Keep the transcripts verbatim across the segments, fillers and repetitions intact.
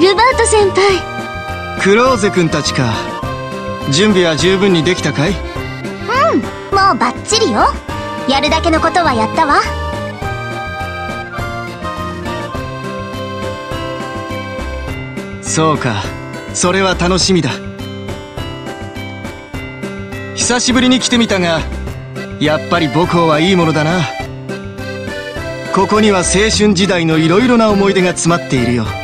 ルバート先輩。 クローゼ君たちか。準備は十分にできたかい？うん、 もうバッチリよ。やるだけのことはやったわ。 そうか、それは楽しみだ。久しぶりに来てみたが、やっぱり母校はいいものだな。ここには青春時代のいろいろな思い出が詰まっているよ。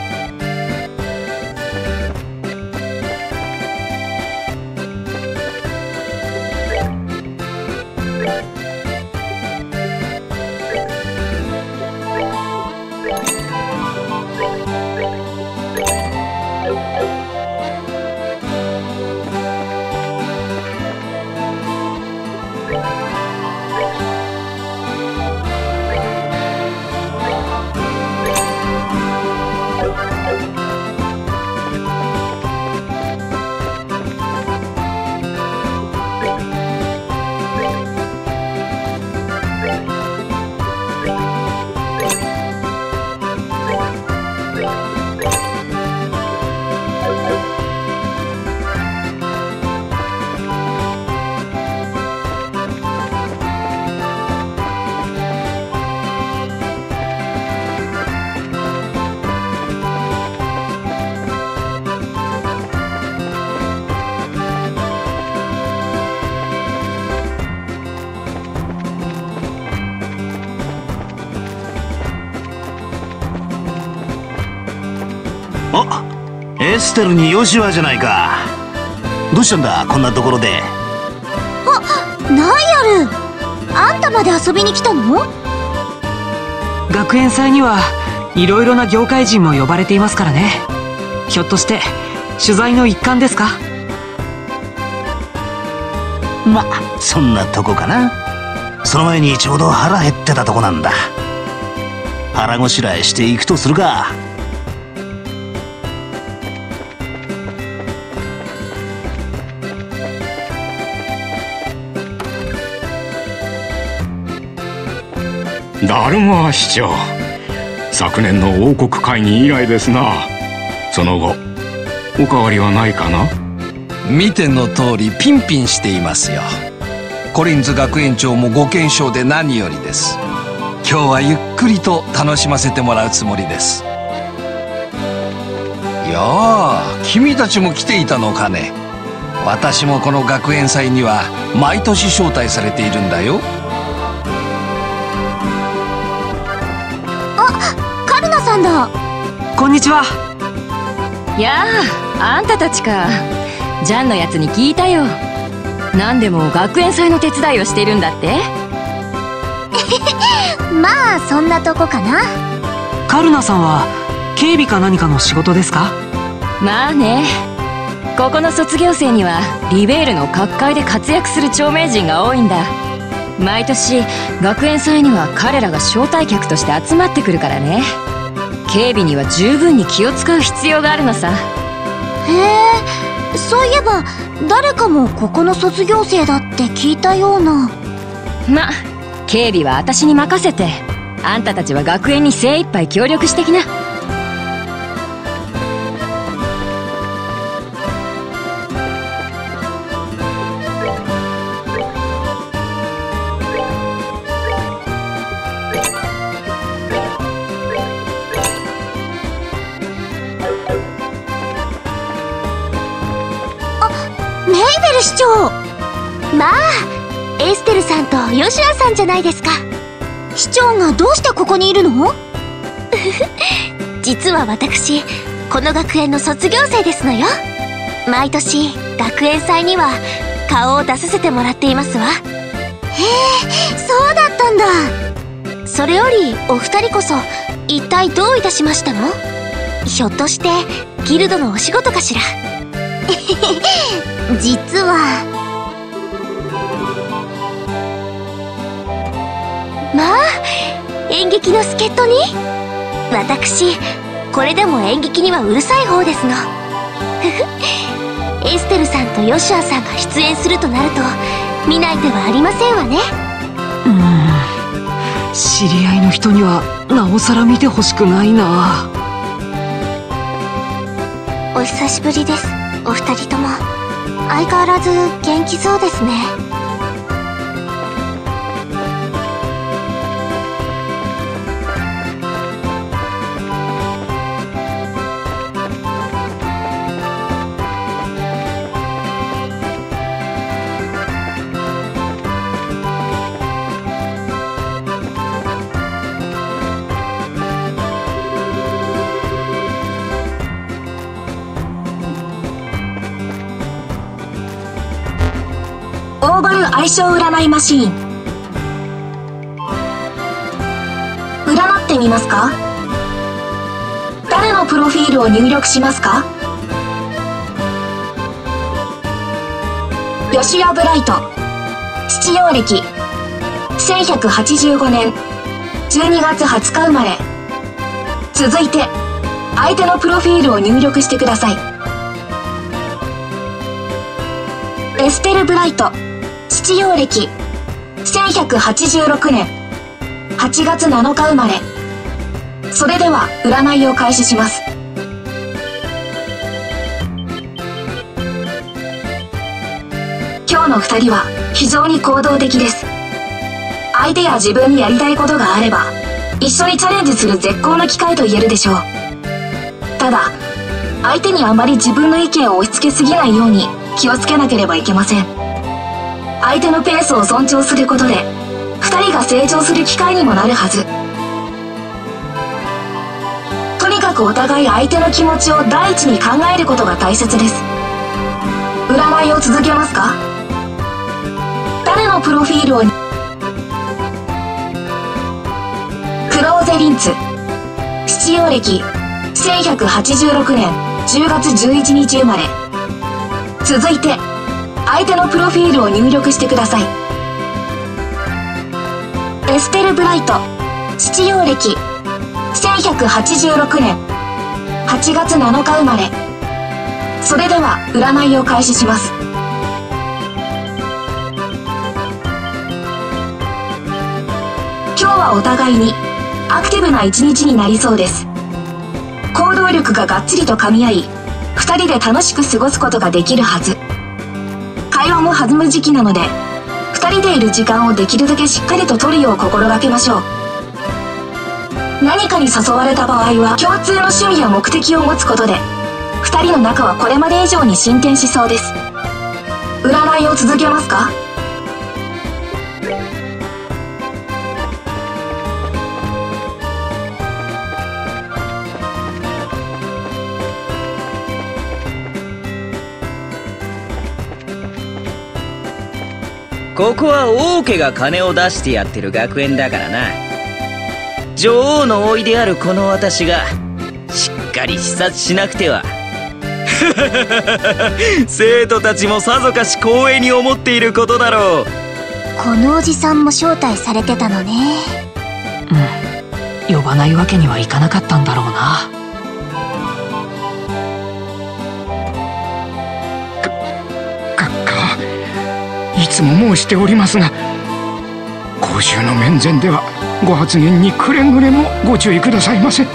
あ、エステルにヨシュアじゃないか。どうしたんだこんなところで。 あ、ナイアル、あんたまで遊びに来たの？ 学園祭にはいろいろな業界人も呼ばれていますからね。ひょっとして取材の一環ですか？ ま、そんなとこかな。その前にちょうど腹減ってたとこなんだ。腹ごしらえしていくとするか。 ダルマ市長、昨年の王国会議以来ですな。その後お変わりはないかな？ 見ての通りピンピンしていますよ。コリンズ学園長もご健勝で何よりです。今日はゆっくりと楽しませてもらうつもりです。いやあ、君たちも来ていたのかね。私もこの学園祭には毎年招待されているんだよ。 カルナさんだ。 こんにちは。 やあ、あんたたちか。ジャンのやつに聞いたよ。何でも学園祭の手伝いをしているんだって。 まあそんなとこかな。 カルナさんは警備か何かの仕事ですか？ まあね、ここの卒業生にはリベールの各界で活躍する著名人が多いんだ。毎年学園祭には彼らが招待客として集まってくるからね。警備には十分に気を使う必要があるのさ。 へえ、そういえば誰かもここの卒業生だって聞いたような。 ま、警備は私に任せて、あんたたちは学園に精一杯協力してきな。 メイベル市長。まあエステルさんとヨシュアさんじゃないですか。市長がどうしてここにいるの？実は私この学園の卒業生ですのよ。毎年学園祭には顔を出させてもらっていますわ。へえ、そうだったんだ。それよりお二人こそ一体どういたしましたの？ひょっとしてギルドのお仕事かしら？実はまあ演劇の助っ人に。私これでも演劇にはうるさい方ですの。エステルさんとヨシュアさんが出演するとなると見ない手はありませんわね。 うーん、知り合いの人にはなおさら見てほしくないな。 お久しぶりです、お二人とも。相変わらず元気そうですね。 オーバル相性占いマシーン。占ってみますか？誰のプロフィールを入力しますか？吉谷ブライト、七曜暦せんひゃくはちじゅうごねんじゅうにがつはつか生まれ。続いて相手のプロフィールを入力してください。エステル・ブライト、七曜暦せんひゃくはちじゅうろくねんはちがつなのか生まれ。それでは占いを開始します。今日のふたりは非常に行動的です。相手や自分にやりたいことがあれば一緒にチャレンジする絶好の機会と言えるでしょう。ただ相手にあまり自分の意見を押し付けすぎないように気をつけなければいけません。相手のペースを尊重することでふたりが成長する機会にもなるはず。とにかくお互い相手の気持ちを第一に考えることが大切です。占いを続けますか？誰のプロフィールを。クローゼリンツ、七曜暦せんひゃくはちじゅうろくねんじゅうがつじゅういちにち生まれ。続いて相手のプロフィールを入力してください。エステル・ブライト、七曜暦せんひゃくはちじゅうろくねんはちがつなのか生まれ。それでは占いを開始します。今日はお互いにアクティブな一日になりそうです。行動力ががっちりと噛み合い、ふたりで楽しく過ごすことができるはず。会話も弾む時期なのでふたりでいる時間をできるだけしっかりと取るよう心がけましょう。何かに誘われた場合は共通の趣味や目的を持つことでふたりの仲はこれまで以上に進展しそうです。占いを続けますか？ ここは王家が金を出してやってる学園だからな。女王の甥であるこの私がしっかり視察しなくては。生徒たちもさぞかし光栄に思っていることだろう。 このおじさんも招待されてたのね。 うん、呼ばないわけにはいかなかったんだろうな。 いつも申しておりますが、公衆の面前ではご発言にくれぐれもご注意くださいませ。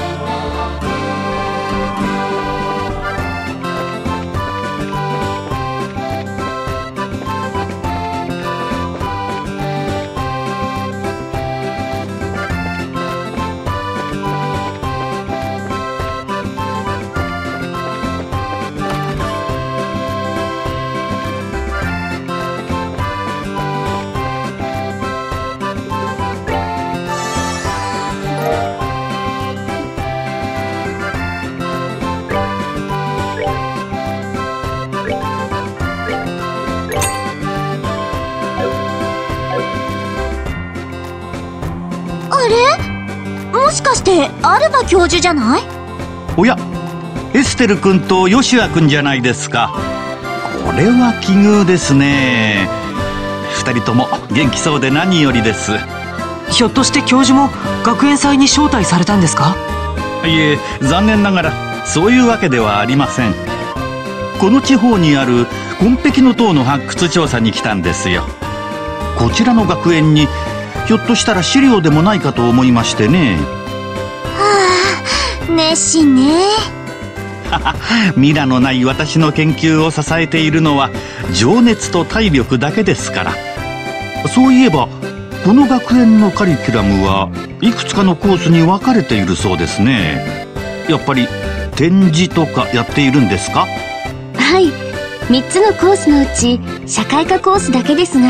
もしかしてアルバ教授じゃない？ おや、エステル君とヨシュア君じゃないですか。これは奇遇ですね。二人とも元気そうで何よりです。 ひょっとして教授も学園祭に招待されたんですか？ いえ、残念ながらそういうわけではありません。この地方にある紺碧の塔の発掘調査に来たんですよ。こちらの学園にひょっとしたら資料でもないかと思いましてね。 はあ、熱心ね。 ミラのない私の研究を支えているのは情熱と体力だけですから。そういえばこの学園のカリキュラムはいくつかのコースに分かれているそうですね。やっぱり展示とかやっているんですか？ はい、みっつのコースのうち社会科コースだけですが、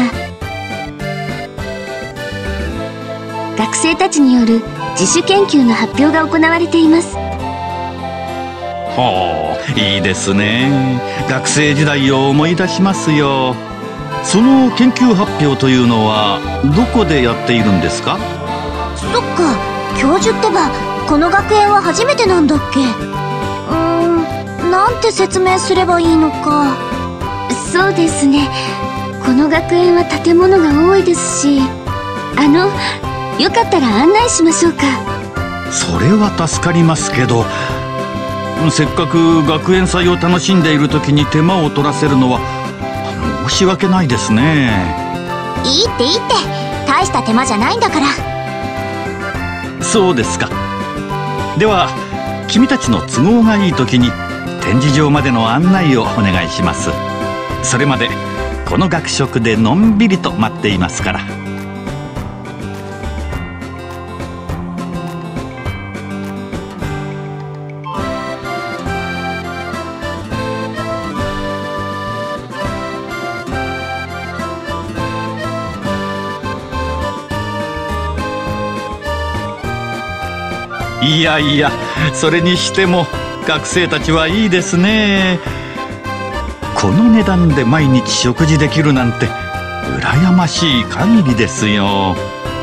学生たちによる自主研究の発表が行われています。 はあ、いいですね。学生時代を思い出しますよ。その研究発表というのはどこでやっているんですか？ そっか、教授ってばこの学園は初めてなんだっけ？うーん、なんて説明すればいいのか。そうですね、この学園は建物が多いですし、あのよかったら案内しましょうか。 それは助かりますけど、せっかく学園祭を楽しんでいる時に手間を取らせるのは申し訳ないですね。 いいっていいって、大した手間じゃないんだから。 そうですか。では君たちの都合がいい時に展示場までの案内をお願いします。それまでこの学食でのんびりと待っていますから。いやいや、それにしても学生たちはいいですね。この値段で毎日食事できるなんて羨ましい限りですよ。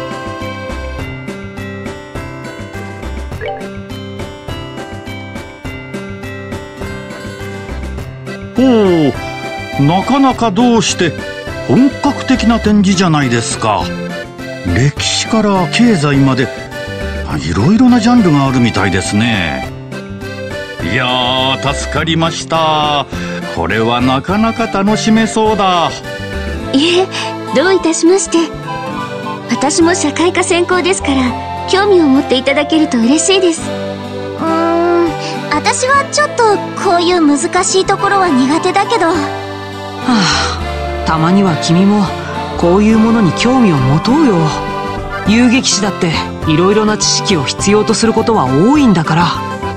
おお、なかなかどうして本格的な展示じゃないですか。歴史から経済までいろいろなジャンルがあるみたいですね。いやー、助かりました。これはなかなか楽しめそうだ。 いえ、どういたしまして。私も社会科専攻ですから興味を持っていただけると嬉しいです。うーん、私はちょっとこういう難しいところは苦手だけど。はあ、たまには君もこういうものに興味を持とうよ。遊撃士だっていろいろな知識を必要とすることは多いんだから。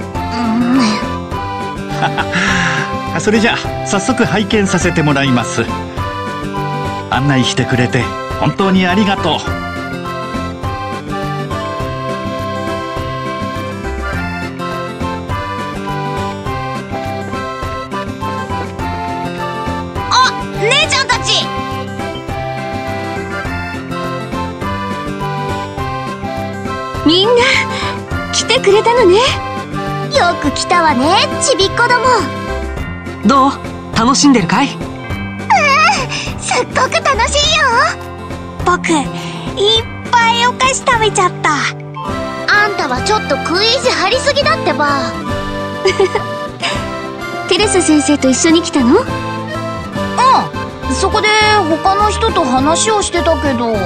うんそれじゃあ早速拝見させてもらいます。案内してくれて本当にありがとう。 あ、姉ちゃんたち。みんな来てくれたのね。よく来たわね、ちびっこども。 どう？楽しんでるかい？ うん、すっごく楽しいよ。僕いっぱいお菓子食べちゃった。あんたはちょっと食い意地張りすぎだってば。テレサ先生と一緒に来たの？うん、そこで他の人と話をしてたけど。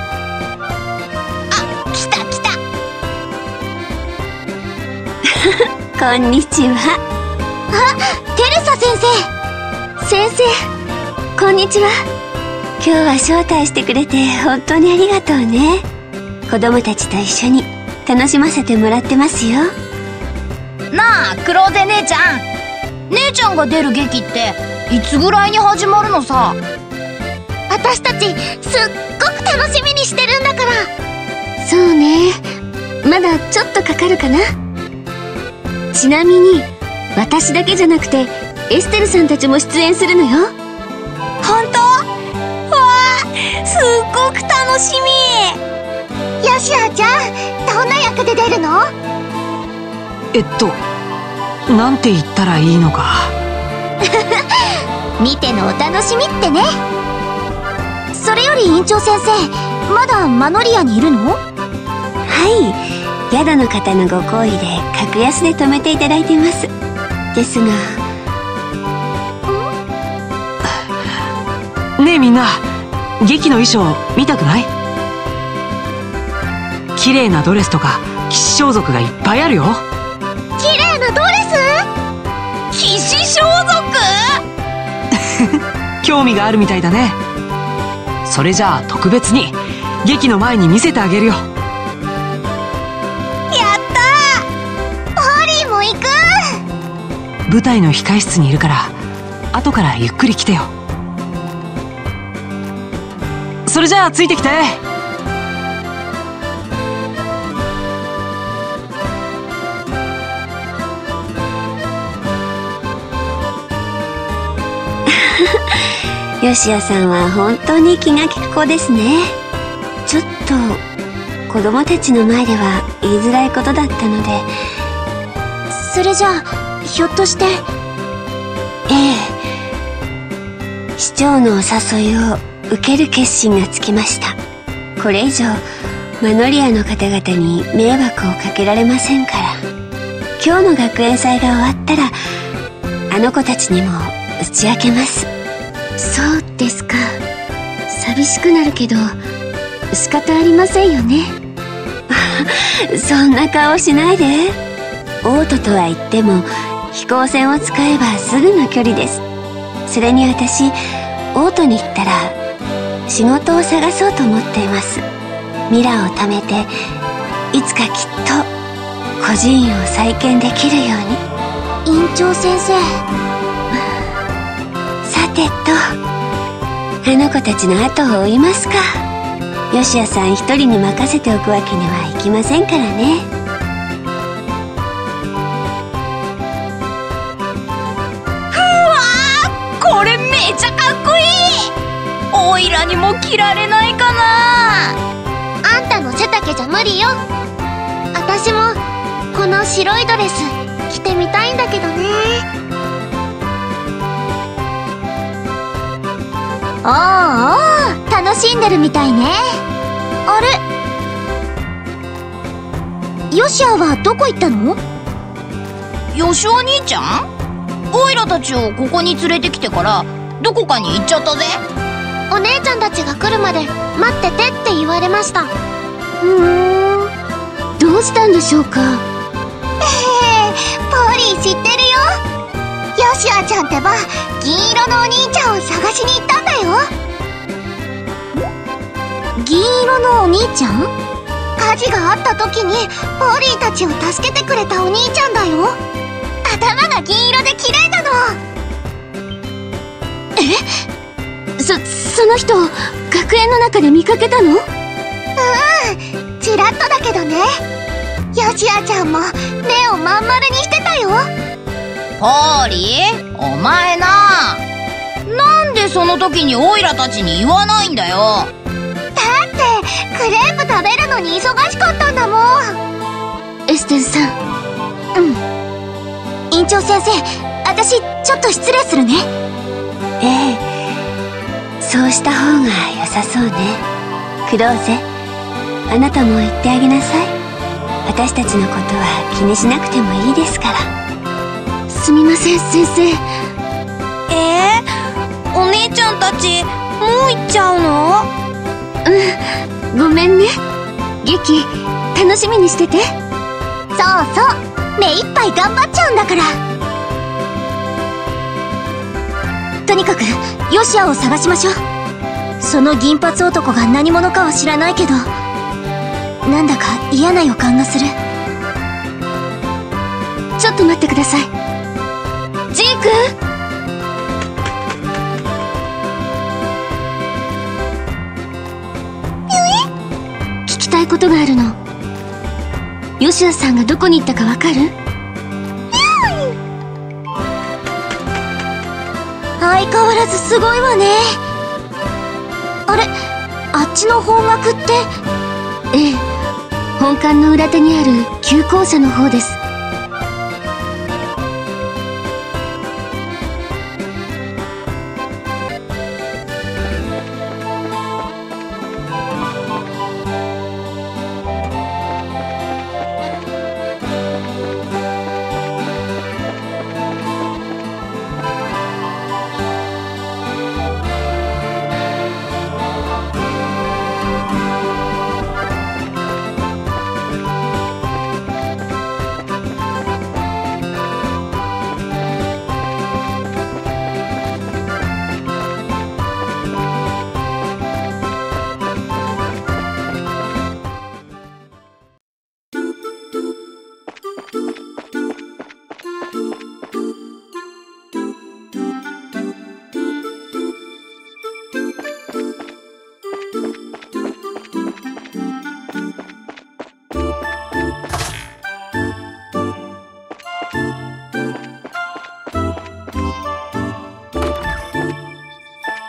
こんにちは。あ、テレサ先生。先生、こんにちは。今日は招待してくれて本当にありがとうね。子供たちと一緒に楽しませてもらってますよ。なあ、クローゼ姉ちゃん。姉ちゃんが出る劇っていつぐらいに始まるのさ。私たちすっごく楽しみにしてるんだから。そうね、まだちょっとかかるかな。ちなみに私だけじゃなくてエステルさんたちも出演するのよ。本当？わあ、すっごく楽しみ。よしあちゃん、どんな役で出るの？ えっとなんて言ったらいいのか。 見てのお楽しみってね。それより院長先生、まだマノリアにいるの？はい、宿の方のご厚意で格安で泊めていただいてます。ですが。 ねえみんな、劇の衣装見たくない？綺麗なドレスとか騎士装束がいっぱいあるよ。 綺麗なドレス？ 装束興味があるみたいだね。それじゃあ特別に劇の前に見せてあげるよ。 やったー！ポーリーも行く。 舞台の控室にいるから後からゆっくり来てよ。それじゃあついてきて。 ヨシアさんは本当に気が利く子ですね。ちょっと子供たちの前では言いづらいことだったので。それじゃあひょっとして。ええ、市長のお誘いを受ける決心がつきました。これ以上マノリアの方々に迷惑をかけられませんから。今日の学園祭が終わったらあの子たちにも打ち明けます。そうですか。寂しくなるけど仕方ありませんよね。そんな顔しないで。オートとは言っても飛行船を使えばすぐの距離です。それに私オートに行ったら仕事を探そうと思っています。ミラを貯めていつかきっと孤児院を再建できるように。院長先生、さてとあの子たちの後を追いますか。ヨシアさん一人に任せておくわけにはいきませんからね。 うわー、これめちゃかっこいい。オイラにも着られないかな。 あんたの背丈じゃ無理よ。私もこの白いドレス着てみたいんだけどね。おーおー、楽しんでるみたいね。あれ、ヨシアはどこ行ったの？ ヨシオ兄ちゃん？オイラたちをここに連れてきてからどこかに行っちゃったぜ。 お姉ちゃんたちが来るまで待っててって言われました。ふーん、どうしたんでしょうか。ええ、ポーリー知ってるよ。ヨシアちゃんってば銀色のお兄ちゃんを探しに行ったんだよ。銀色のお兄ちゃん？火事があった時にポーリーたちを助けてくれたお兄ちゃんだよ。頭が銀色で綺麗なの。え？そ、その人学園の中で見かけたの？うん、ちらっとだけどね。ヨシアちゃんも目をまん丸にしてたよ。 ポーリー、お前な、なんでその時にオイラたちに言わないんだよ。 だってクレープ食べるのに忙しかったんだもん。エステルさん。うん。院長先生、私ちょっと失礼するね。ええ、そうした方が良さそうね。クローゼ、あなたも言ってあげなさい。私たちのことは気にしなくてもいいですから。すみません先生。 えー、お姉ちゃんたちもう行っちゃうの？ うん、ごめんね。劇楽しみにしてて。そうそう、目いっぱい頑張っちゃうんだから。とにかくヨシアを探しましょう。その銀髪男が何者かは知らないけど、なんだか嫌な予感がする。ちょっと待ってください。ジーク、聞きたいことがあるの。ヨシアさんがどこに行ったかわかる？相変わらずすごいわね。あれ、あっちの方角って？ええ、本館の裏手にある旧校舎の方です。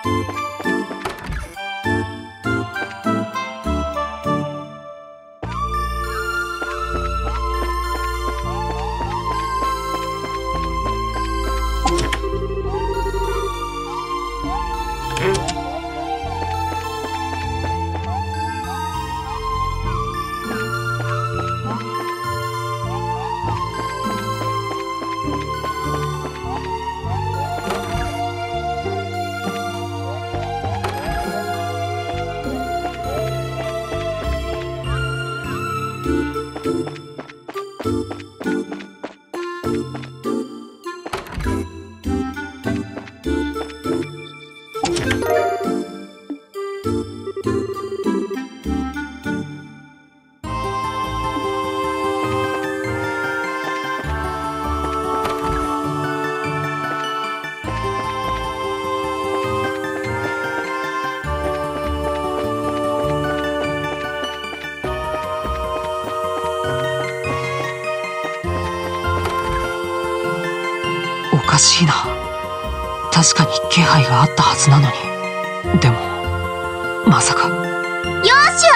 おかしいな。確かに気配があったはずなのに。でもまさか。 よっし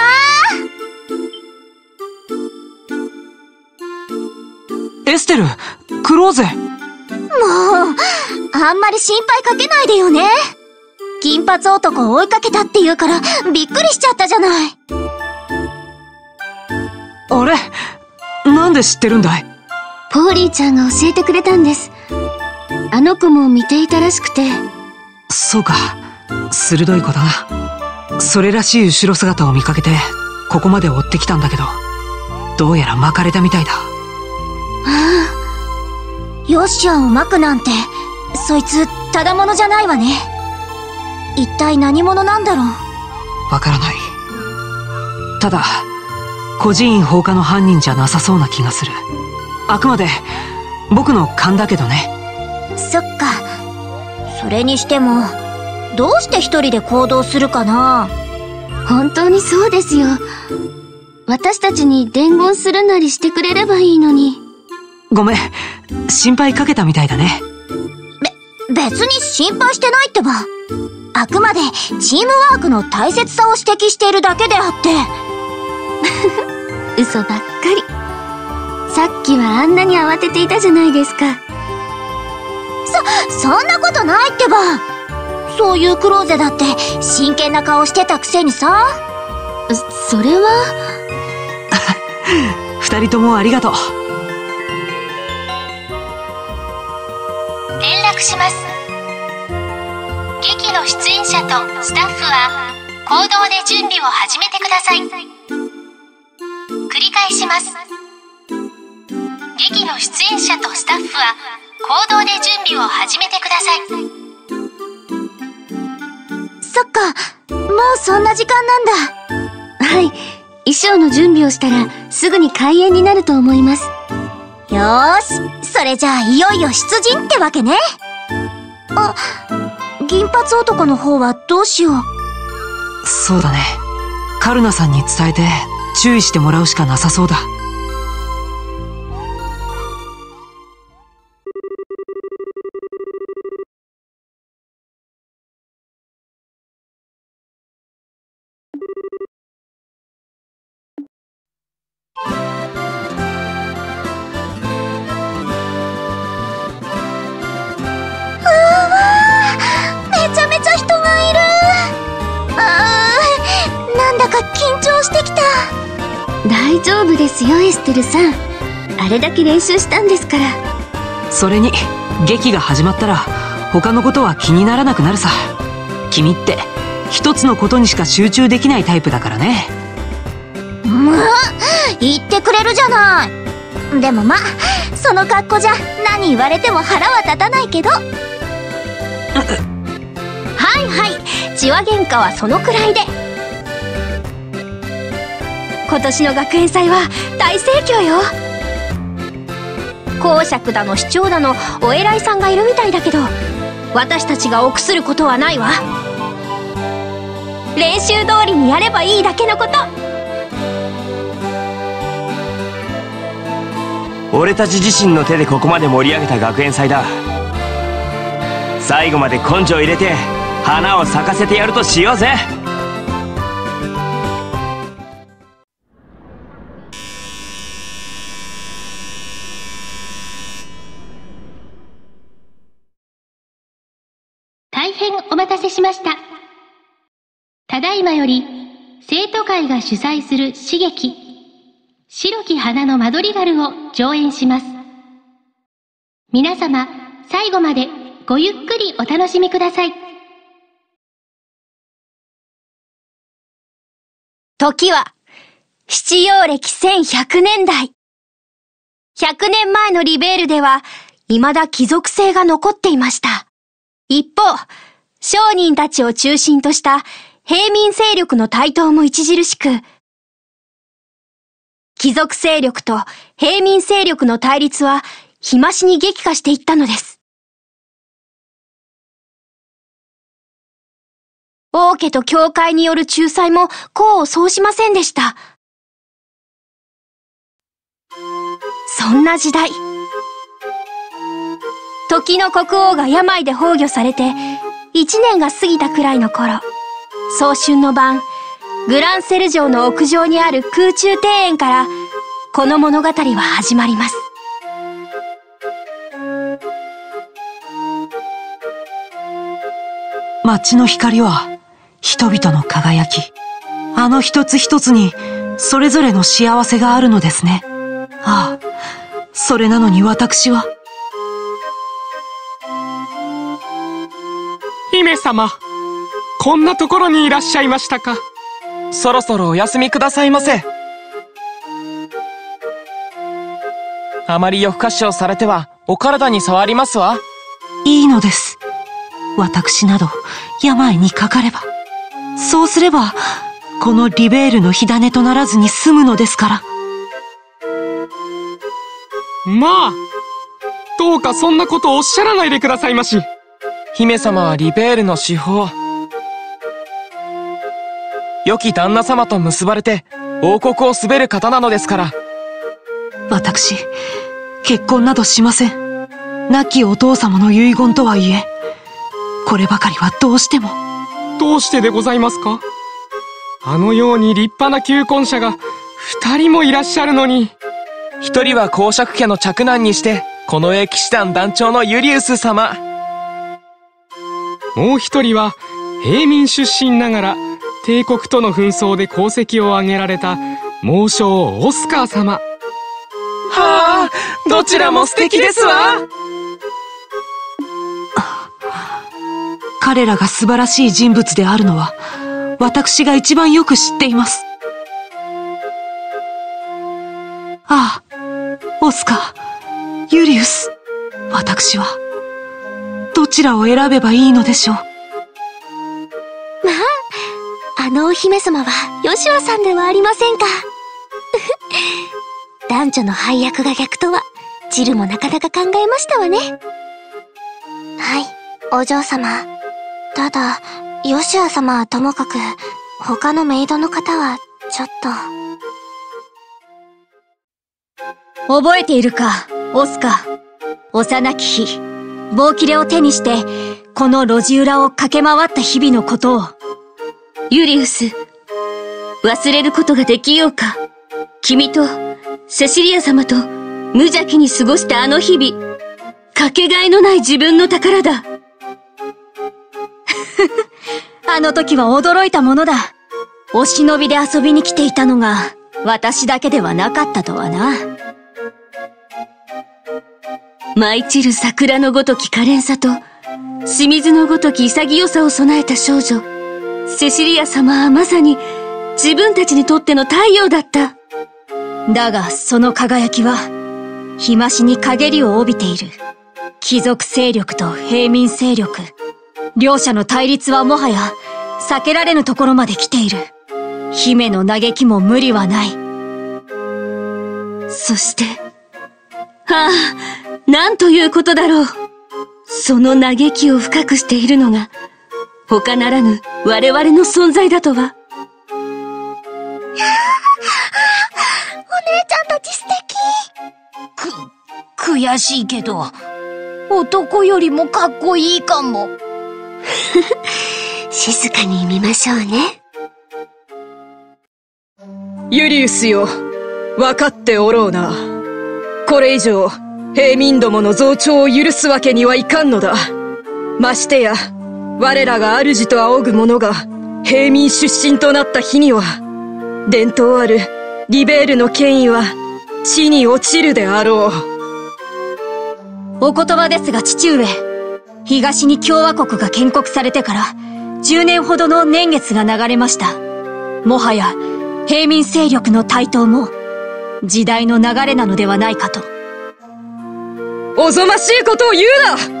ゃエステル、クローゼ。 ー。もうあんまり心配かけないでよね。金髪男を追いかけたって言うからびっくりしちゃったじゃない。 あれ、なんで知ってるんだい？ ポーリーちゃんが教えてくれたんです。あの子も見ていたらしくて。 そうか、鋭い子だな。それらしい後ろ姿を見かけてここまで追ってきたんだけど、どうやら巻かれたみたいだ。 はあ、ヨッシュアンを巻くなんて、そいつただものじゃないわね。一体何者なんだろう。 わからない。ただ孤児院放火の犯人じゃなさそうな気がする。あくまで僕の勘だけどね。 そっか。それにしてもどうして一人で行動するかな。本当にそうですよ。私たちに伝言するなりしてくれればいいのに。 ごめん、心配かけたみたいだね。 べ、別に心配してないってば。あくまでチームワークの大切さを指摘しているだけであって。嘘ばっかり。さっきはあんなに慌てていたじゃないですか。そ、そんなことないってば。そういうクローゼだって真剣な顔してたくせにさ。そ、それは。 二人ともありがとう。 連絡します。劇の出演者とスタッフは行動で準備を始めてください。繰り返します。劇の出演者とスタッフは行動で準備を始めてください。 そっか、もうそんな時間なんだ。はい、衣装の準備をしたらすぐに開演になると思います。よーし、それじゃあいよいよ出陣ってわけね。あ、銀髪男の方はどうしよう。 そうだね、カルナさんに伝えて注意してもらうしかなさそうだ。 大丈夫ですよ、エステルさん。あれだけ練習したんですから。 それに劇が始まったら他のことは気にならなくなるさ。君って一つのことにしか集中できないタイプだからね。 もう言ってくれるじゃない。でもまあその格好じゃ何言われても腹は立たないけど。はいはい、血は喧嘩はそのくらいで。今年の学園祭は大盛況よ。公爵だの市長だのお偉いさんがいるみたいだけど、私たちが臆することはないわ。練習通りにやればいいだけのこと。 俺たち自身の手でここまで盛り上げた学園祭だ。最後まで根性入れて花を咲かせてやるとしようぜ。 大変お待たせしました。ただいまより生徒会が主催する詩劇白き花のマドリガルを上演します。皆様最後までごゆっくりお楽しみください。 時は七葉暦せんひゃくねんだい。ひゃくねんまえのリベールでは未だ貴族性が残っていました。一方、商人たちを中心とした平民勢力の台頭も著しく、貴族勢力と平民勢力の対立は日増しに激化していったのです。王家と教会による仲裁も功を奏しませんでした。そんな時代、時の国王が病で崩御されて一年が過ぎたくらいの頃、早春の晩、グランセル城の屋上にある空中庭園からこの物語は始まります。 街の光は人々の輝き、あの一つ一つにそれぞれの幸せがあるのですね。ああ、それなのに私は。 姫様、こんなところにいらっしゃいましたか。そろそろお休みくださいませ。あまり夜更かしをされてはお体に障りますわ。 いいのです。私など病にかかれば、そうすればこのリベールの火種とならずに済むのですから。 まあ、どうかそんなことおっしゃらないでくださいまし。姫様はリベールの至宝。良き旦那様と結ばれて王国を統べる方なのですから。 私、結婚などしません。亡きお父様の遺言とはいえ、こればかりはどうしても。 どうしてでございますか。あのように立派な求婚者が二人もいらっしゃるのに。一人は公爵家の嫡男にしてこの騎士団団長のユリウス様。もう一人は平民出身ながら帝国との紛争で功績を挙げられた猛将オスカー様。はあ、どちらも素敵ですわ。 彼らが素晴らしい人物であるのは私が一番よく知っています。ああ、オスカー、ユリウス、私はどちらを選べばいいのでしょう。まあ、あのお姫様はヨシュアさんではありませんか。男女の配役が逆とはジルもなかなか考えましたわね。はい、お嬢様。ただヨシュア様はともかく他のメイドの方はちょっと。覚えているか、オスカ。幼き日、棒切れを手にしてこの路地裏を駆け回った日々のことを。ユリウス、忘れることができようか。君とセシリア様と無邪気に過ごしたあの日々、かけがえのない自分の宝だ。あの時は驚いたものだ。お忍びで遊びに来ていたのが私だけではなかったとはな。舞い散る桜のごとき可憐さと清水のごとき潔さを備えた少女セシリア様はまさに自分たちにとっての太陽だった。だがその輝きは日増しに陰りを帯びている。貴族勢力と平民勢力、両者の対立はもはや避けられぬところまで来ている。姫の嘆きも無理はない。そして、はあ、なんということだろう。その嘆きを深くしているのが他ならぬ我々の存在だとは。お姉ちゃんたち素敵。 く、悔しいけど、男よりもかっこいいかも。 静かに見ましょうね。 ユリウスよ、分かっておろうな。これ以上、平民どもの増長を許すわけにはいかんのだ。ましてや、我らが主と仰ぐ者が、平民出身となった日には、伝統あるリベールの権威は、地に落ちるであろう。お言葉ですが父上、東に共和国が建国されてから、じゅうねんほどの年月が流れました。もはや、平民勢力の台頭も、時代の流れなのではないかと。 おぞましいことを言う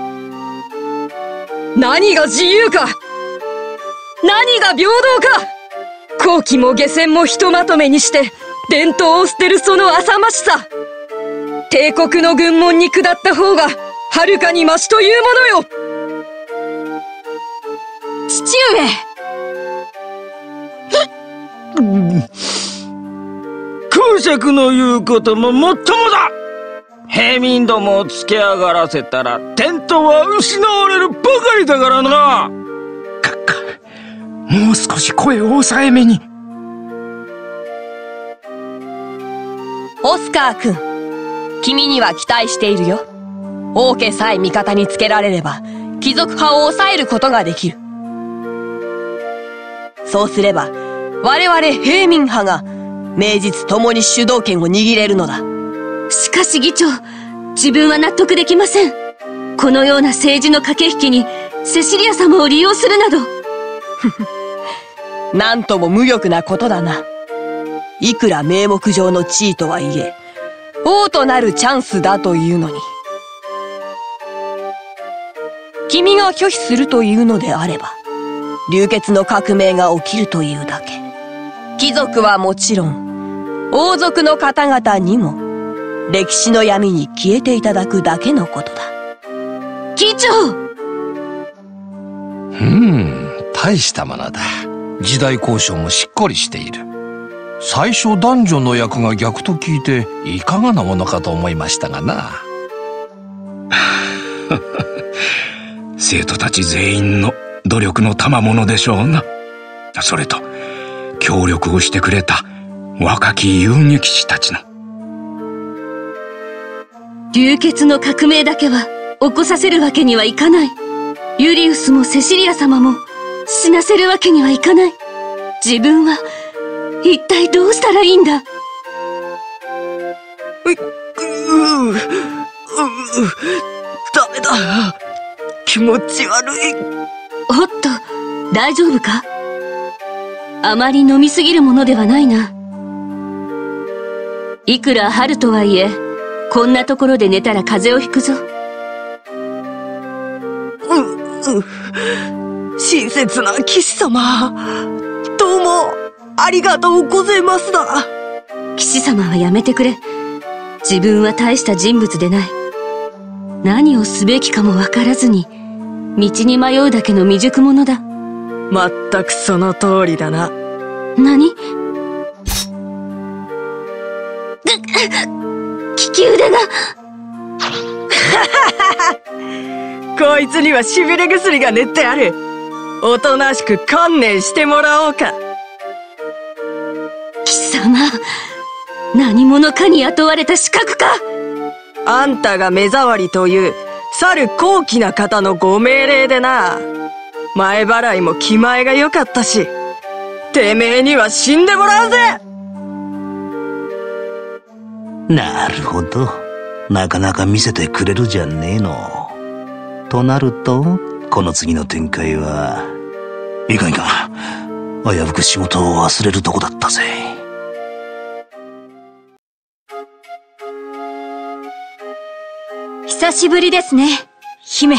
な！何が自由か！何が平等か！後期も下船もひとまとめにして、伝統を捨てるその浅ましさ！帝国の軍門に下った方が、はるかにマシというものよ！ 父上！ 公爵の言うことももっともだ！平民どもをつけ上がらせたら、伝統は失われるばかりだからな！ もう少し声を抑えめに。 オスカー君、君には期待しているよ。王家さえ味方につけられれば、貴族派を抑えることができる。そうすれば、我々平民派が、名実ともに主導権を握れるのだ。 しかし議長、自分は納得できません。このような政治の駆け引きに、セシリア様を利用するなど。 なんとも無力なことだな。いくら名目上の地位とはいえ、王となるチャンスだというのに。君が拒否するというのであれば、流血の革命が起きるというだけ。貴族はもちろん、王族の方々にも、歴史の闇に消えていただくだけのことだ。 議長！ うん、大したものだ。時代交渉もしっかりしている。最初男女の役が逆と聞いていかがなものかと思いましたがな。 生徒たち全員の努力の賜物でしょうな。それと協力をしてくれた若き遊撃士たちの。 流血の革命だけは起こさせるわけにはいかない。ユリウスもセシリア様も死なせるわけにはいかない。自分は一体どうしたらいいんだ。う、 う、う、う、ダメだ。気持ち悪い。 おっと、大丈夫か？あまり飲みすぎるものではないな。いくら春とはいえ、こんなところで寝たら風邪をひくぞ。 う、う、親切な騎士様。どうも、ありがとうございますだ。 騎士様はやめてくれ。自分は大した人物でない。何をすべきかもわからずに、道に迷うだけの未熟者だ。 まったくその通りだな。 何？利き腕がこいつにはしびれ薬が塗ってある。おとなしく観念してもらおうか。 貴様、何者かに雇われた刺客か。 あんたが目障りという去る高貴な方のご命令でな。前払いも気前が良かったし、てめえには死んでもらうぜ。 なるほど。なかなか見せてくれるじゃねえの。となると、この次の展開は、いかんいかん。危うく仕事を忘れるとこだったぜ。 久しぶりですね、姫。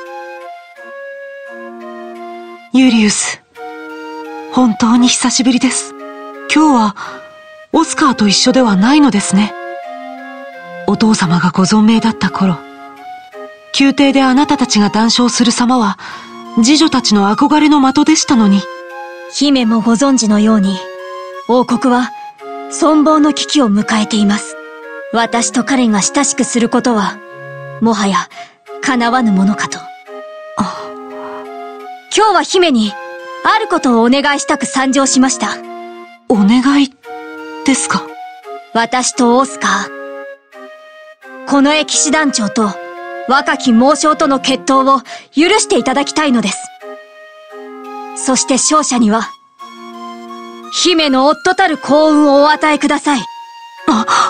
ユリウス、本当に久しぶりです。今日は、オスカーと一緒ではないのですね。お父様がご存命だった頃、宮廷であなたたちが談笑する様は、侍女たちの憧れの的でしたのに。 姫もご存知のように、王国は、存亡の危機を迎えています。私と彼が親しくすることは、もはや、叶わぬものかと。 今日は姫に、あることをお願いしたく参上しました。 お願い、ですか？ 私とオスカー、この騎士団長と若き猛将との決闘を許していただきたいのです。そして勝者には、姫の夫たる幸運をお与えください。 あ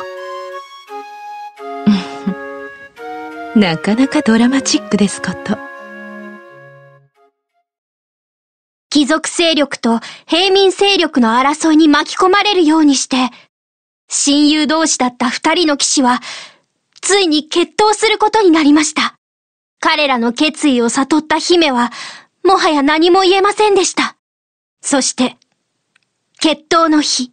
なかなかドラマチックですこと。 貴族勢力と平民勢力の争いに巻き込まれるようにして、親友同士だった二人の騎士は、ついに決闘することになりました。彼らの決意を悟った姫は、もはや何も言えませんでした。そして、決闘の日。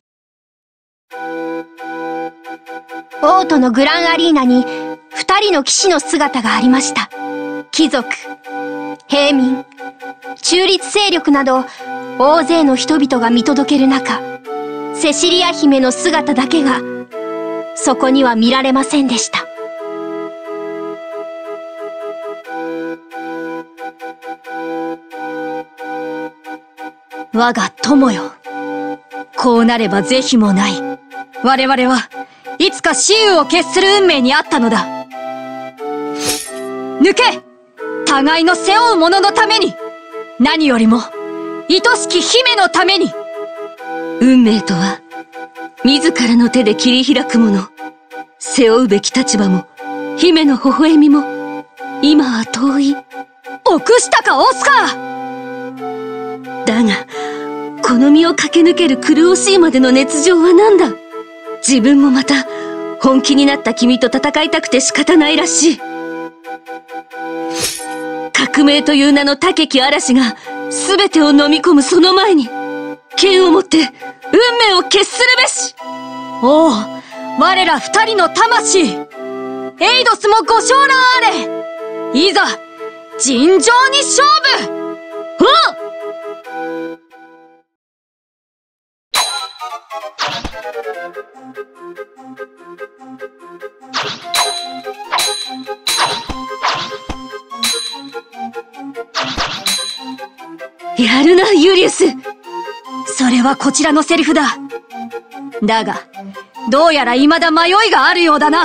王都のグランアリーナに、二人の騎士の姿がありました。貴族、平民、中立勢力など、大勢の人々が見届ける中、セシリア姫の姿だけが、そこには見られませんでした。 我が友よ。こうなれば是非もない。我々はいつか雌雄を決する運命にあったのだ。抜け！互いの背負う者のために！何よりも、愛しき姫のために！ 運命とは、自らの手で切り開くもの。背負うべき立場も、姫の微笑みも、今は遠い。 臆したか、オスカー！ だが、この身を駆け抜ける苦しいまでの熱情は何だ？自分もまた、本気になった君と戦いたくて仕方ないらしい。革命という名の高き嵐が、すべてを飲み込むその前に、剣をもって、運命を決するべし！ おう、我ら二人の魂！エイドスもご承覧あれ！いざ、尋常に勝負！はっ！ やるな、ユリウス。 それはこちらのセリフだ。だが、どうやら未だ迷いがあるようだな。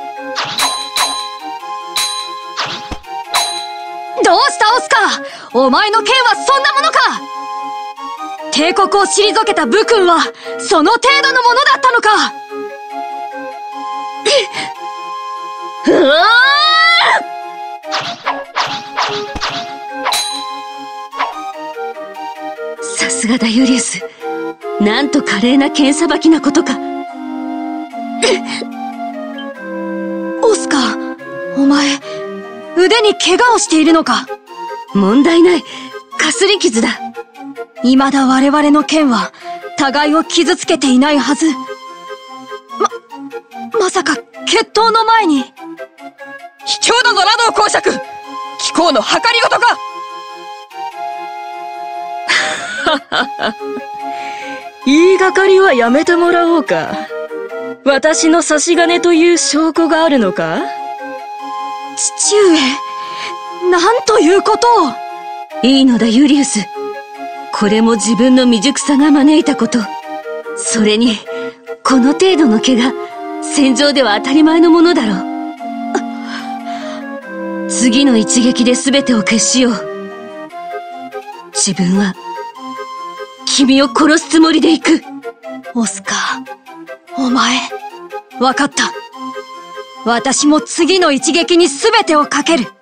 どうしたオスカー？お前の剣はそんなものか？帝国を退けた武君は、その程度のものだったのか？ うわー！さすがだ、ユリウス。なんと華麗な剣さばきなことか。 オスカー、お前、腕に怪我をしているのか？ 問題ない。かすり傷だ。 未だ我々の剣は、互いを傷つけていないはず。ま、まさか、決闘の前に。 卑怯だぞ、ラドウ公爵！貴公の計りごとか！ 言いがかりはやめてもらおうか。私の差し金という証拠があるのか？ 父上、なんということを。 いいのだ、ユリウス。これも自分の未熟さが招いたこと。それに、この程度の怪我、戦場では当たり前のものだろう。次の一撃で全てを決しよう。自分は、君を殺すつもりで行く。 オスカー、お前、わかった。私も次の一撃に全てをかける。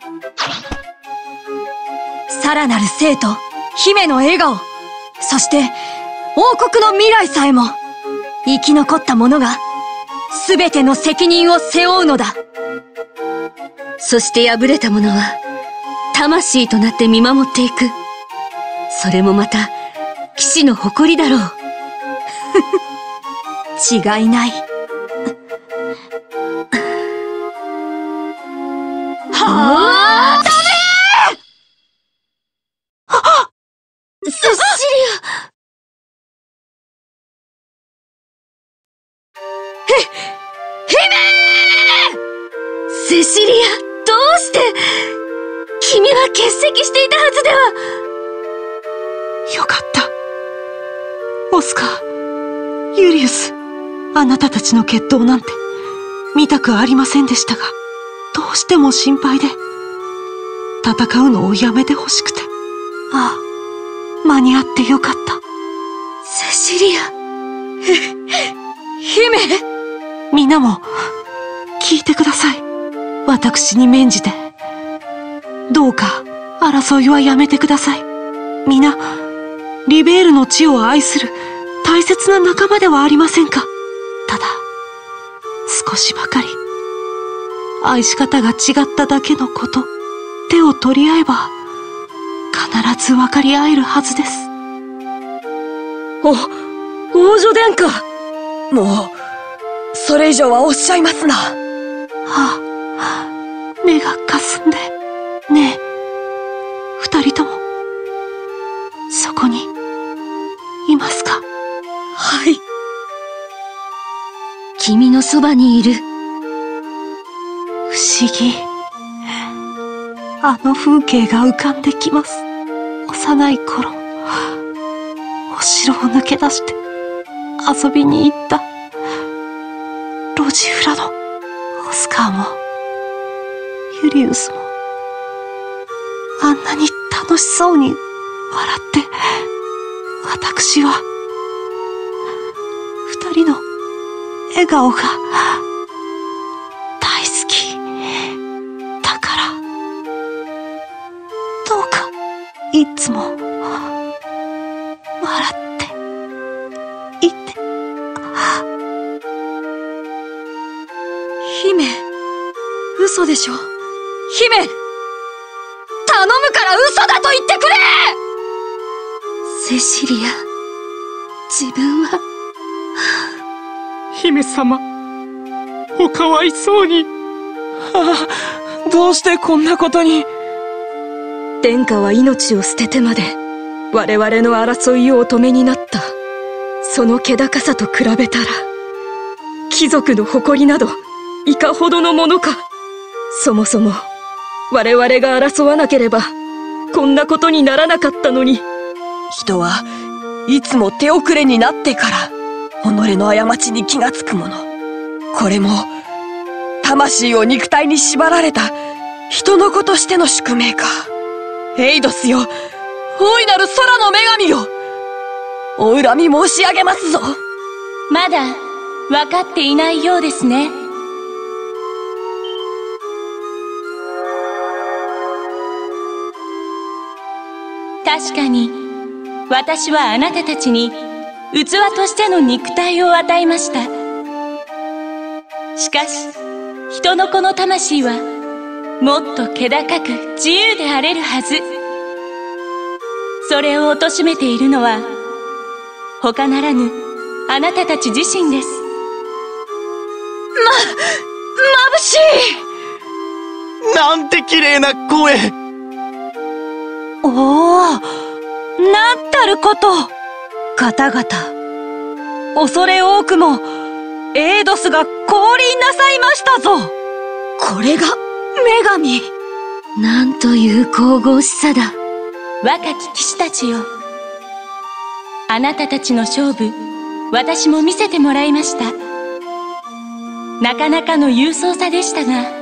さらなる生と、姫の笑顔、そして、王国の未来さえも、生き残った者が、全ての責任を背負うのだ。 そして敗れた者は、魂となって見守っていく。それもまた、騎士の誇りだろう。 違いない。はあ、ダメー！はっ！ セシリア！ へ、姫！ セシリア、どうして？君は欠席していたはずでは。 よかった。オスカー、ユリウス、あなたたちの決闘なんて見たくありませんでしたが、どうしても心配で、戦うのをやめてほしくて。ああ、間に合ってよかった。 セシリア。 姫。皆も、聞いてください。私に免じて。どうか、争いはやめてください。皆、リベールの地を愛する大切な仲間ではありませんか。ただ、少しばかり、愛し方が違っただけのこと、手を取り合えば、必ず分かり合えるはずです。 お、王女殿下。もう、それ以上はおっしゃいますな。はあ、目がかすんで。ねえ、二人とも、そこに、いますか。 はい。 君のそばにいる。 不思議。あの風景が浮かんできます。幼い頃、お城を抜け出して遊びに行った路地裏のオスカーもユリウスもあんなに楽しそうに笑って私は二人の笑顔が大好きだからどうかいつも笑っていて。 姫、嘘でしょ。姫、頼むから嘘だと言ってくれ。 セシリア、自分は姫様、おかわいそうに。ああ、どうしてこんなことに。 殿下は命を捨ててまで我々の争いをお止めになった。その気高さと比べたら貴族の誇りなどいかほどのものか。そもそも我々が争わなければこんなことにならなかったのに。 人はいつも手遅れになってから己の過ちに気がつくもの。これも魂を肉体に縛られた人の子としての宿命か。エイドスよ、大いなる空の女神よ、お恨み申し上げますぞ。 まだ分かっていないようですね。確かに私はあなたたちに器としての肉体を与えました。しかし人の子の魂はもっと気高く自由であれるはず。それを貶めているのは他ならぬあなたたち自身です。 ま、眩しい。 なんて綺麗な声。 おお、なんたること。方々、恐れ多くもエイドスが降臨なさいましたぞ。 これが女神。 なんという神々しさだ。 若き騎士たちよ、あなたたちの勝負、私も見せてもらいました。なかなかの勇壮さでしたが、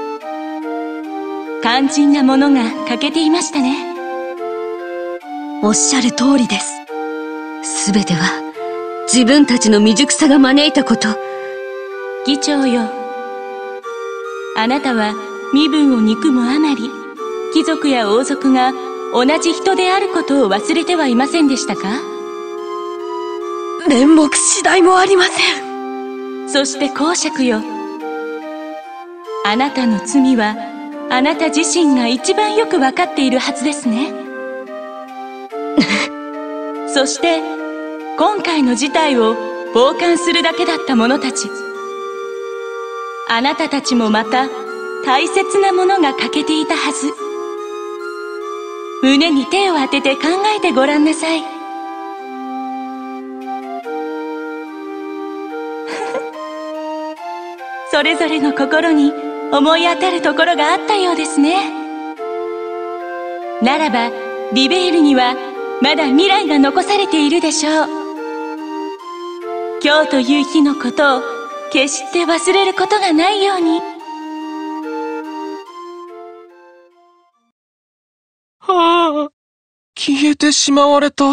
肝心なものが欠けていましたね。 おっしゃる通りです。すべては自分たちの未熟さが招いたこと。 議長よ、あなたは身分を憎むあまり、貴族や王族が同じ人であることを忘れてはいませんでしたか？ 面目次第もありません。 そして公爵よ、あなたの罪はあなた自身が一番よくわかっているはずですね。そして今回の事態を傍観するだけだった者たち、あなたたちもまた大切なものが欠けていたはず。胸に手を当てて考えてごらんなさい。それぞれの心に思い当たるところがあったようですね。ならばリベールにはまだ未来が残されているでしょう。今日という日のことを決して忘れることがないように。 はあ、消えてしまわれた。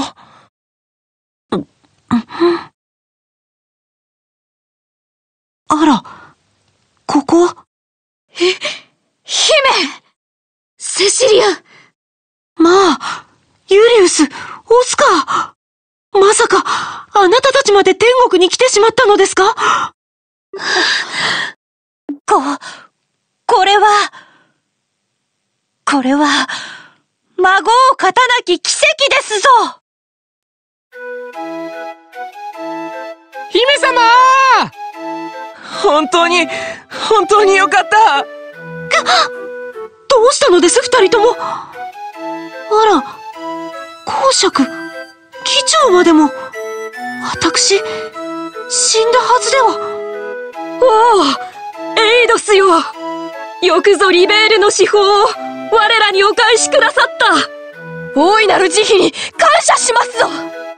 あら、ここは。 え、姫！セシリア！ まあ、ユリウス、オスカー。まさか、あなたたちまで天国に来てしまったのですか？ こ、これは、これは、孫を勝たなき奇跡ですぞ！ 姫様！本当に、本当によかった！ どうしたのです、二人とも。あら、公爵、議長までも。私、死んだはずでは。 おお、エイドスよ。よくぞリベールの司法を我らにお返しくださった。大いなる慈悲に感謝しますぞ。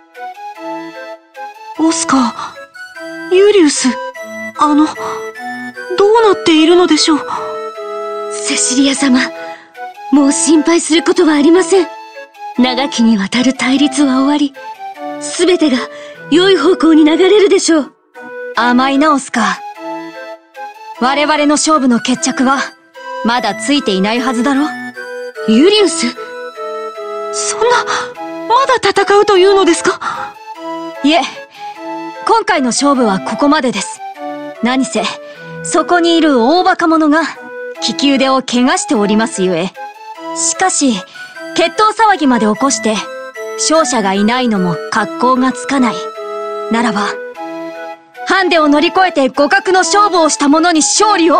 オスカー、ユリウス、あの、どうなっているのでしょう。 セシリア様、もう心配することはありません。長きにわたる対立は終わり、すべてが良い方向に流れるでしょう。 甘いな、オスカー。我々の勝負の決着は、まだついていないはずだろ。 ユリウス？ そんな、まだ戦うというのですか？ いえ、今回の勝負はここまでです。何せ、そこにいる大バカ者が、利き腕を怪我しておりますゆえ。しかし、決闘騒ぎまで起こして、勝者がいないのも格好がつかない。ならば、ハンデを乗り越えて互角の勝負をした者に勝利を。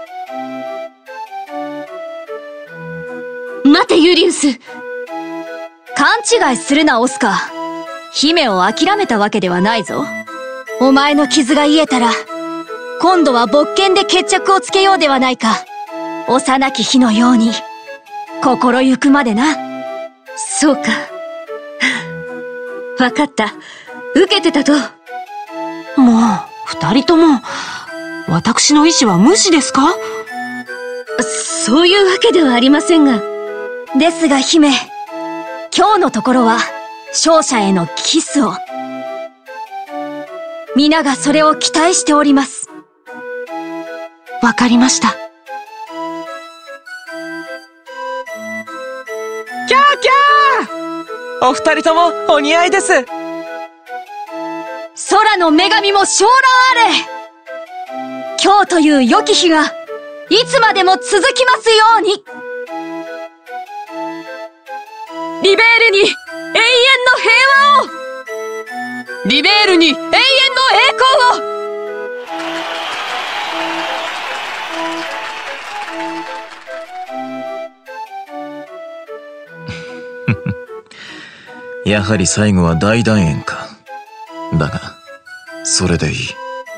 待て、ユリウス。 勘違いするな、オスカー。姫を諦めたわけではないぞ。お前の傷が癒えたら、今度は勃剣で決着をつけようではないか。幼き日のように、心ゆくまでな。 そうか。わかった。受けてたと。 もう、二人とも、私の意志は無視ですか？ そういうわけではありませんが。 ですが姫、今日のところは、勝者へのキスを。皆がそれを期待しております。 わかりました。 キャーキャー！お二人ともお似合いです。 空の女神も昇蘭あれ！今日という良き日が、いつまでも続きますように！ リベールに永遠の平和を！リベールに永遠の栄光を！ やはり最後は大団円か。だが、それでいい。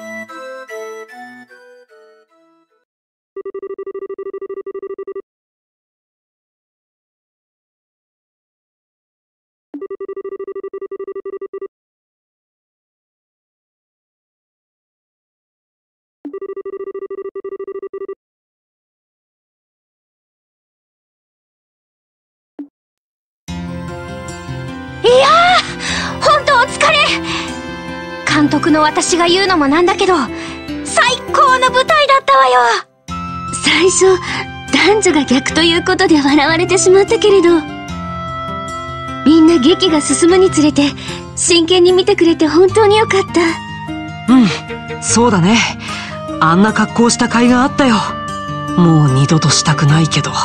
いやー、ほんとお疲れ。監督の私が言うのもなんだけど、最高の舞台だったわよ。 最初、男女が逆ということで笑われてしまったけれど、みんな劇が進むにつれて、真剣に見てくれて本当によかった。 うん、そうだね。あんな格好した甲斐があったよ。もう二度としたくないけど。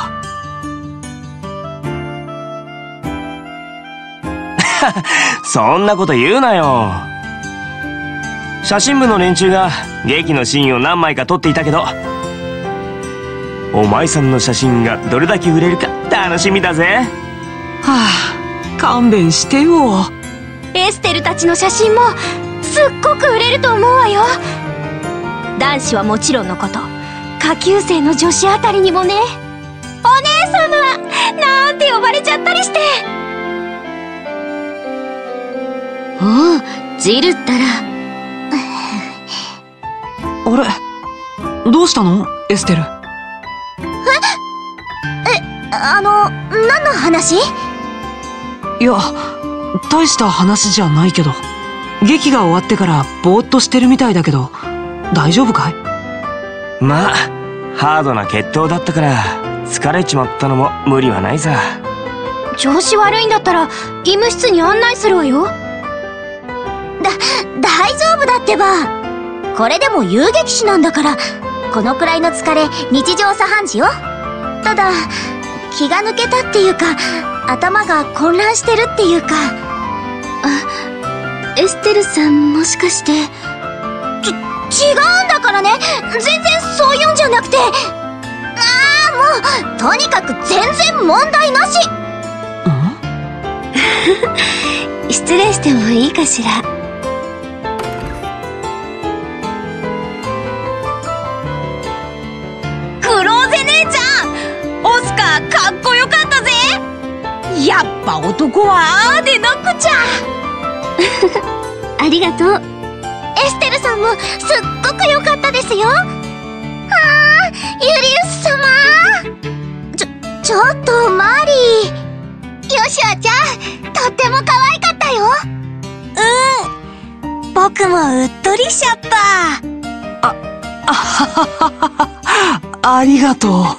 そんなこと言うなよ。写真部の連中が劇のシーンを何枚か撮っていたけど、お前さんの写真がどれだけ売れるか楽しみだぜ。 はあ、勘弁してよ。 エステルたちの写真もすっごく売れると思うわよ。男子はもちろんのこと、下級生の女子あたりにもね。お姉様なんて呼ばれちゃったりして。 おう、ジルったら。 あれ、どうしたのエステル。 ええ、あの、何の話？ いや、大した話じゃないけど、劇が終わってからぼーっとしてるみたいだけど、大丈夫かい？ まあハードな決闘だったから疲れちまったのも無理はないさ。 調子悪いんだったら医務室に案内するわよ。だ大丈夫だってば。これでも遊撃士なんだから、このくらいの疲れ日常茶飯事よ。ただ気が抜けたっていうか、頭が混乱してるっていうか。 あ、エステルさん、もしかして。 ち、違うんだからね。全然そういうんじゃなくて。ああ、もうとにかく全然問題なし。 失礼してもいいかしら。 クローゼ姉ちゃん、オスカーかっこよかったぜ。やっぱ男はああでなくちゃ。 ありがとう。 エステルさんもすっごく良かったですよ。ああ、ユリウス様。ちょ、ちょっとマリー。ヨシュアちゃん、とっても可愛かったよ。うん、僕もうっとりしちゃった。 あ、あははは、ありがとう。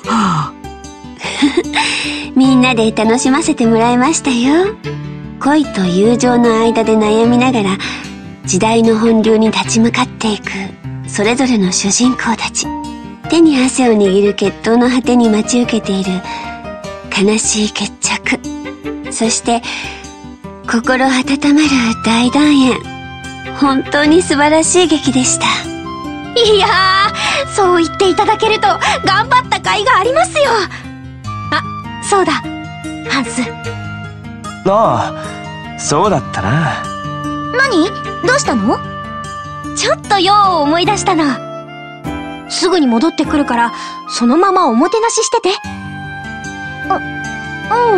みんなで楽しませてもらいましたよ。恋と友情の間で悩みながら時代の本流に立ち向かっていくそれぞれの主人公たち。手に汗を握る決闘の果てに待ち受けている悲しい決着、そして心温まる大団円。本当に素晴らしい劇でした。 いやー、そう言っていただけると頑張った甲斐がありますよ。あ、そうだ、ハンス。 ああ、そうだったな。 何？どうしたの？ちょっと用を思い出したの。すぐに戻ってくるから、そのままおもてなししてて。あ、うん。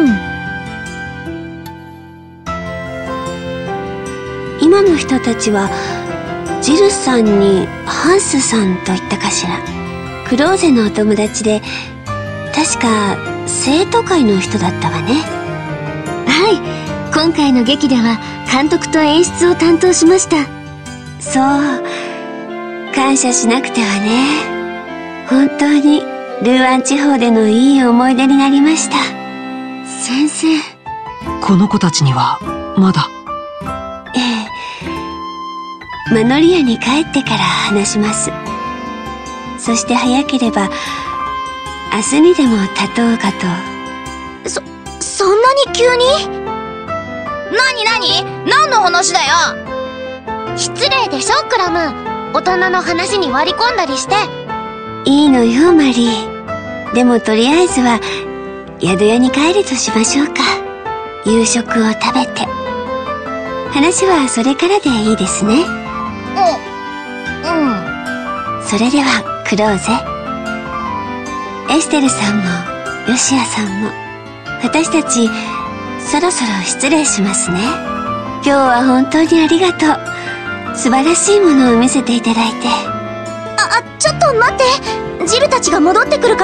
今の人たちはジルさんにハンスさんと言ったかしら。クローゼのお友達で、確か生徒会の人だったわね。はい、今回の劇では監督と演出を担当しました。そう、感謝しなくてはね。本当にルーアン地方でのいい思い出になりました。先生。 この子たちにはまだ。 ええ、マノリアに帰ってから話します。そして早ければ明日にでも立とうかと。 そ、そんなに急に？なになに？何の話だよ。失礼でしょ、クラム。大人の話に割り込んだりして。 いいのよ、マリー。でもとりあえずは宿屋に帰るとしましょうか。夕食を食べて。話はそれからでいいですね。 うん。うん。 それではクローゼ。エステルさんもヨシアさんも、私たちそろそろ失礼しますね。今日は本当にありがとう。素晴らしいものを見せていただいて。 あ、ちょっと待って。ジルたちが戻ってくるから。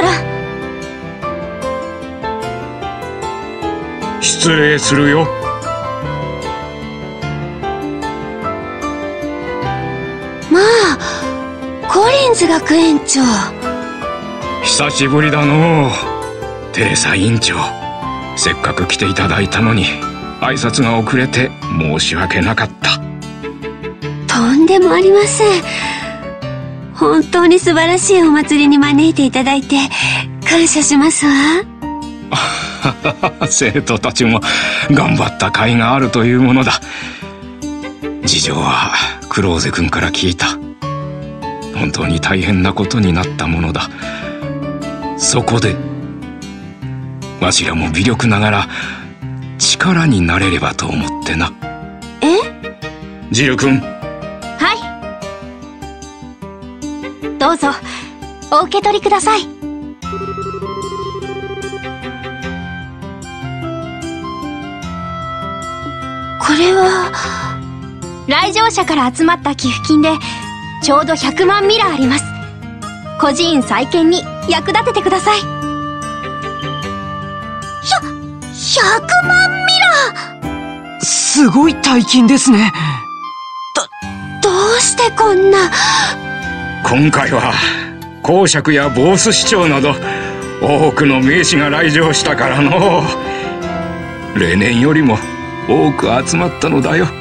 失礼するよ。 まあ、コリンズ学園長。 久しぶりだのう、テレサ委員長。せっかく来ていただいたのに挨拶が遅れて申し訳なかった。 とんでもありません。本当に素晴らしいお祭りに招いていただいて感謝しますわ。 生徒たちも頑張った甲斐があるというものだ。事情はクローゼ君から聞いた。本当に大変なことになったものだ。そこでわしらも微力ながら力になれればと思ってな。 え？ ジル君。 はい、どうぞお受け取りください。 これは来場者から集まった寄付金でちょうどひゃくまんミラあります。孤児院再建に役立ててください。ひゃ、ひゃくまんミラ！ すごい大金ですね。 ど、どうしてこんな。 今回は公爵やボース市長など多くの名士が来場したからの例年よりも多く集まったのだよ。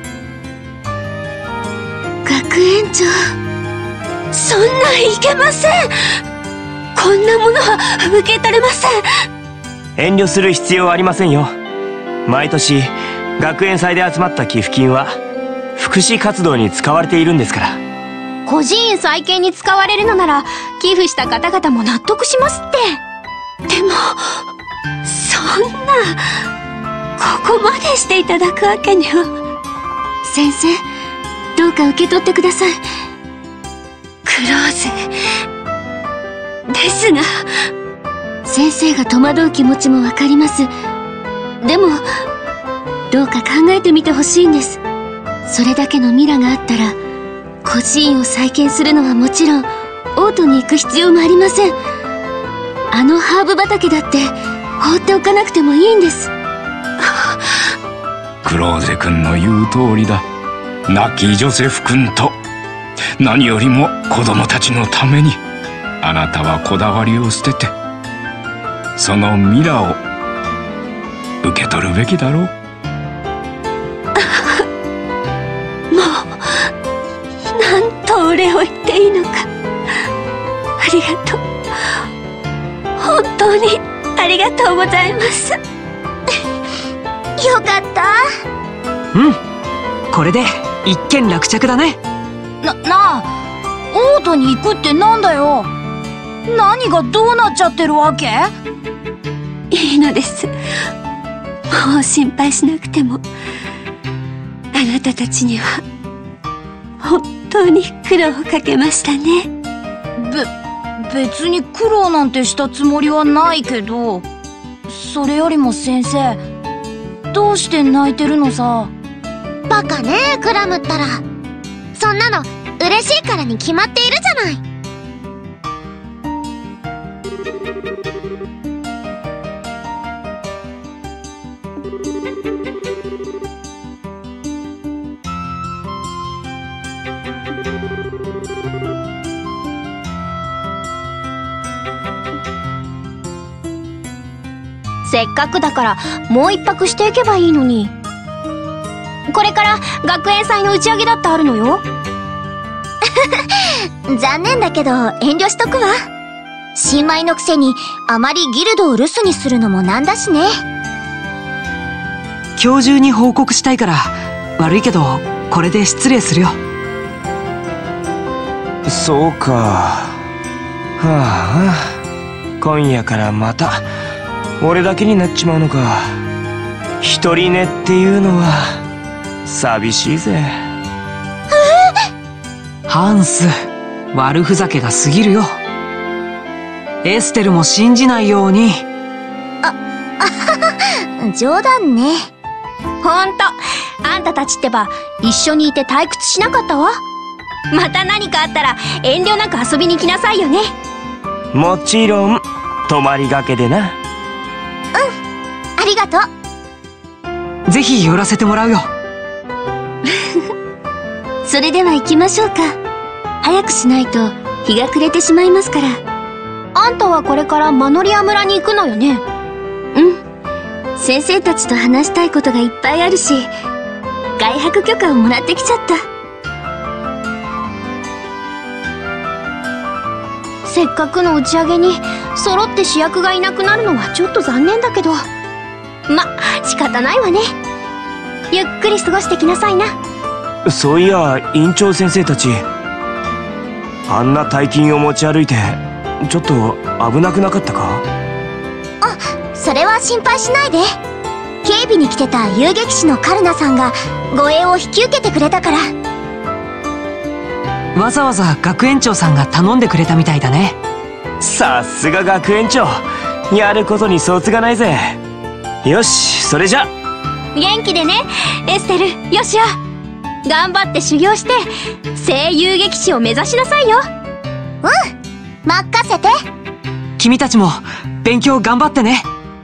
学園長、そんないけません。こんなものは受け取れません。 遠慮する必要はありませんよ。毎年学園祭で集まった寄付金は福祉活動に使われているんですから。 孤児院再建に使われるのなら寄付した方々も納得しますって。でもそんなここまでしていただくわけには。先生、どうか受け取ってください。クローゼですが。先生が戸惑う気持ちもわかります。でもどうか考えてみてほしいんです。それだけのミラがあったら孤児院を再建するのはもちろんオートに行く必要もありません。あのハーブ畑だって放っておかなくてもいいんです。 クローゼ君の言う通りだ。亡きジョセフ君と何よりも子供たちのためにあなたはこだわりを捨ててそのミラを受け取るべきだろう。 もうなんとお礼を言っていいのか。ありがとう。本当にありがとうございます。よかった。 うん、これで一件落着だね。 な、なあ、オートに行くってなんだよ。何がどうなっちゃってるわけ？ いいのです。もう心配しなくても。あなたたちには本当に苦労をかけましたね。 べ、別に苦労なんてしたつもりはないけど、それよりも先生、どうして泣いてるのさ。 バカね、クラムったら。そんなの嬉しいからに決まっているじゃない。せっかくだからもう一泊していけばいいのに。これから学園祭の打ち上げだってあるのよ。残念だけど遠慮しとくわ。新米のくせにあまりギルドを留守にするのもなんだしね。 今日中に報告したいから悪いけどこれで失礼するよ。 そうか。はあ、今夜からまた俺だけになっちまうのか。一人寝っていうのは寂しいぜ。 ハンス、悪ふざけが過ぎるよ。エステルも信じないように。 あ、あはは、冗談ね。ほんと、あんたたちってば一緒にいて退屈しなかったわ。また何かあったら遠慮なく遊びに来なさいよね。 もちろん泊まりがけでな。うん、 ありがとう。ぜひ寄らせてもらうよ。 それでは行きましょうか。早くしないと日が暮れてしまいますから。あんたはこれからマノリア村に行くのよね。うん、先生たちと話したいことがいっぱいあるし、外泊許可をもらってきちゃった。せっかくの打ち上げに揃って主役がいなくなるのはちょっと残念だけど、ま、仕方ないわね。ゆっくり過ごしてきなさいな。 そういや院長先生たち、あんな大金を持ち歩いてちょっと危なくなかったか？ あ、それは心配しないで。警備に来てた遊撃士のカルナさんが護衛を引き受けてくれたから。 わざわざ学園長さんが頼んでくれたみたいだね。 さすが学園長、やることにそつがないぜ。よし、それじゃ元気でね、エステル、ヨシア。 頑張って修行して声優劇士を目指しなさいよ。うん、任せて。 君たちも勉強頑張ってね。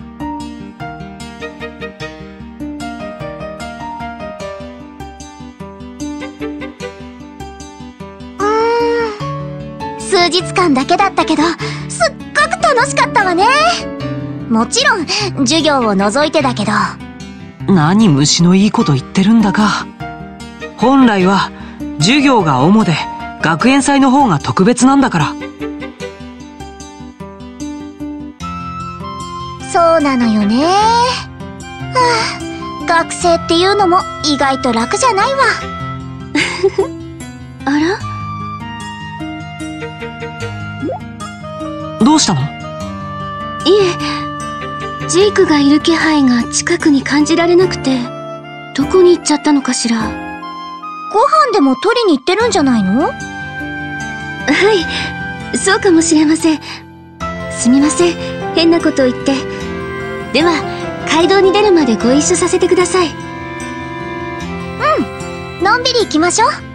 うーん、数日間だけだったけどすっごく楽しかったわね。もちろん授業を除いてだけど。 何虫のいいこと言ってるんだか。本来は授業が主で学園祭の方が特別なんだから。 そうなのよね。はあ、学生っていうのも意外と楽じゃないわ。あら？ どうしたの？ いえ、ジェイクがいる気配が近くに感じられなくて、どこに行っちゃったのかしら。ご飯でも取りに行ってるんじゃないの？はい、そうかもしれません。すみません、変なことを言って。では、街道に出るまでご一緒させてください。うん、のんびり行きましょう。